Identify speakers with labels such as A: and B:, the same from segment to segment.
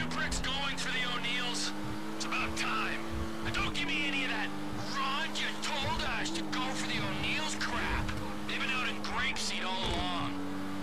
A: you pricks going for the O'Neills? It's about time. And don't give me any of that. Ron, you told us to go for the O'Neills crap. They've been out in grapeseed all along.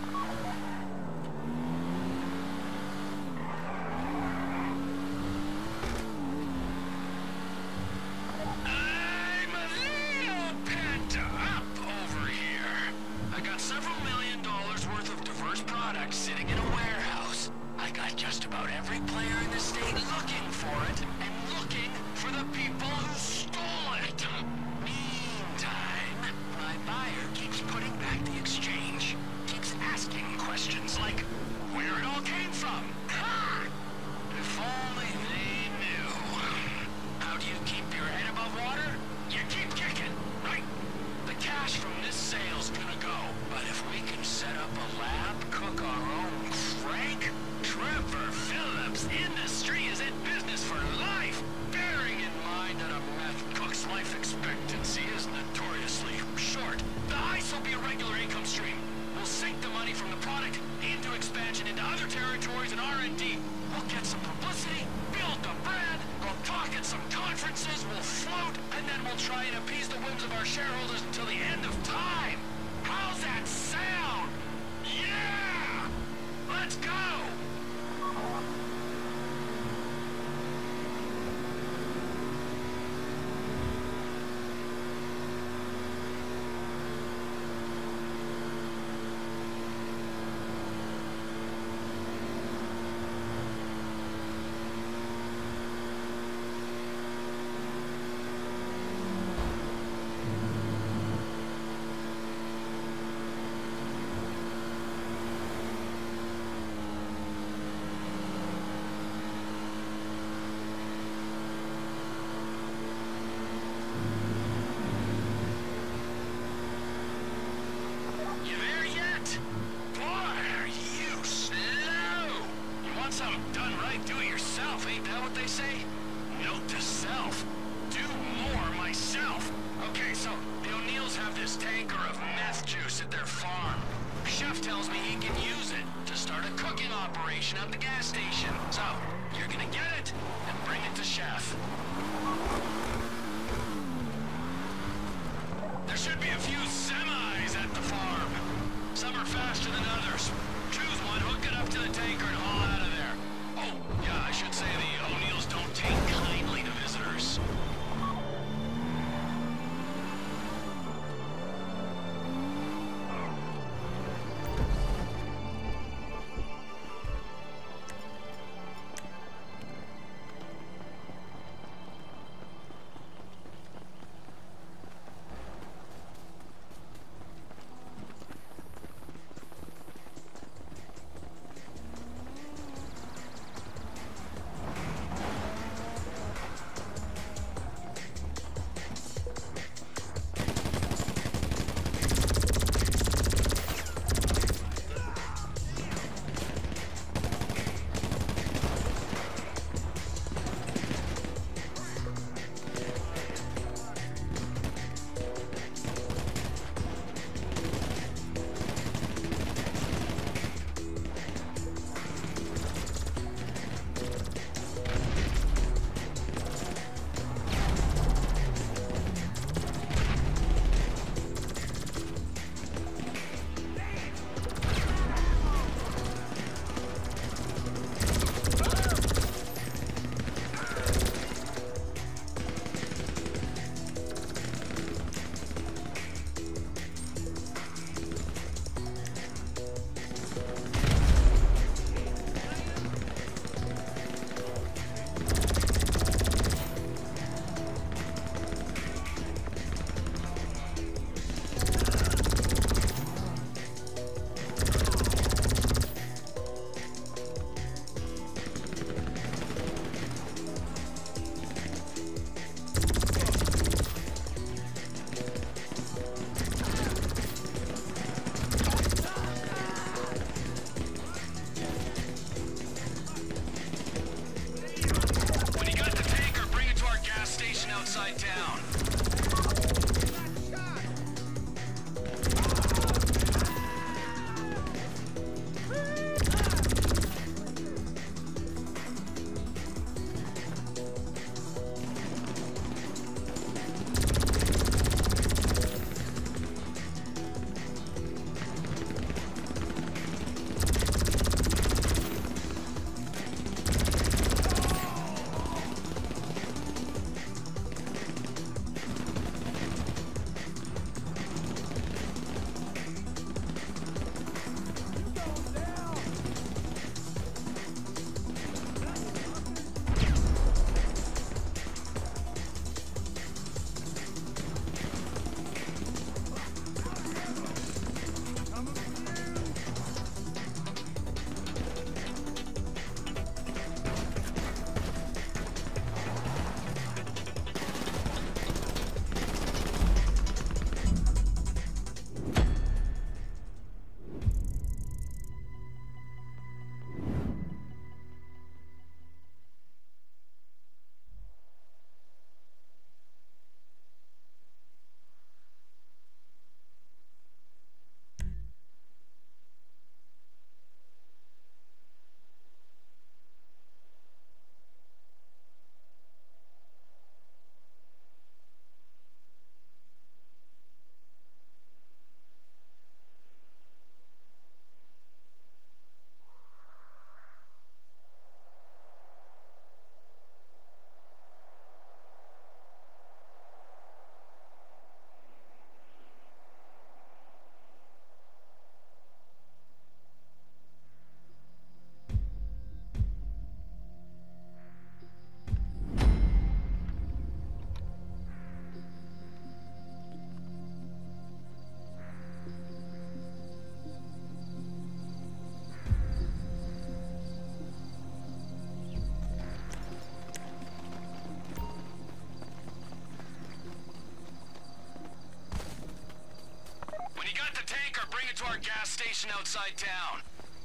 A: I'm a little pent up over here. I got several $1 million worth of diverse products sitting in a warehouse. I got just about every player in the state looking for it, and looking for the people who stole it. Meantime, my buyer keeps putting back the exchange. Keeps asking questions like, where it all came from. Ha! If only they knew. How do you keep your head above water? You keep kicking, right? The cash from this sale's gonna go. But if we can set up a lab, cook our own crank, Trevor Phillips Industry is in business for life. Bearing in mind that a meth cook's life expectancy is notoriously short, the ice will be a regular income stream. We'll sink the money from the product into expansion into other territories and R&D. We'll get some publicity, build the brand, we'll talk at some conferences, we'll float, and then we'll try and appease the whims of our shareholders until the end of time. How's that sound? Yeah! Let's go! At the gas station. So, you're gonna get it and bring it to Chef. There should be a few semis at the farm. Some are faster than others. Choose one, hook it up to the tanker, and haul out of there. Oh, yeah, I should say the O'Neills don't take kindly to visitors. our gas station outside town.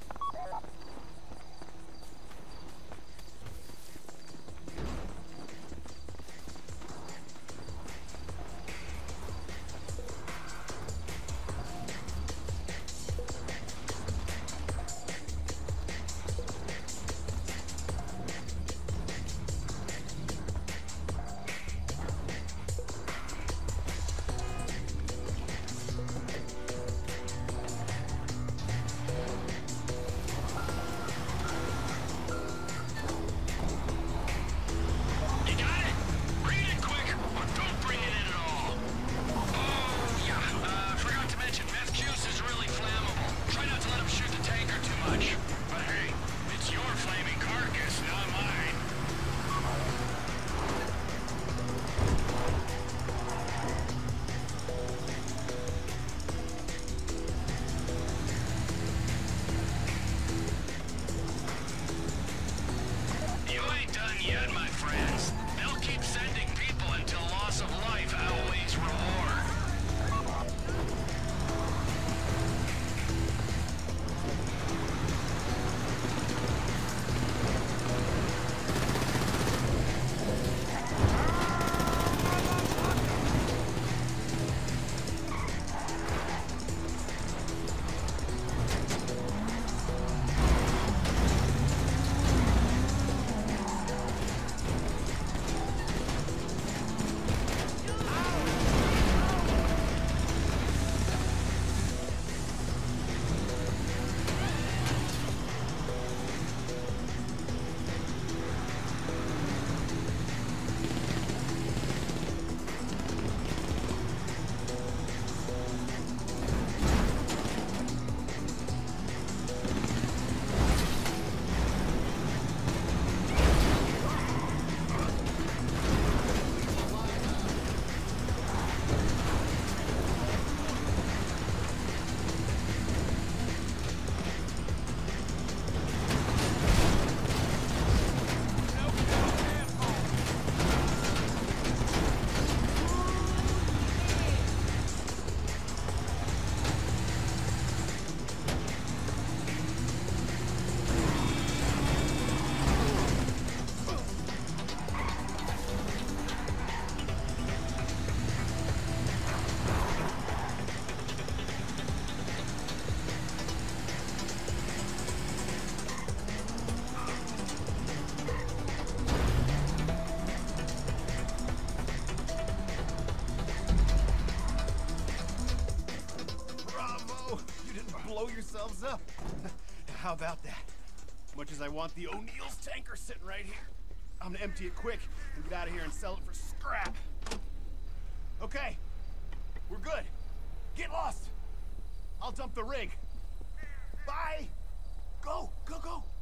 B: Yourselves up. How about that? Much as I want the O'Neill's tanker sitting right here, I'm gonna empty it quick and get out of here and sell it for scrap. Okay, we're good. Get lost. I'll dump the rig. Bye. Go, go, go.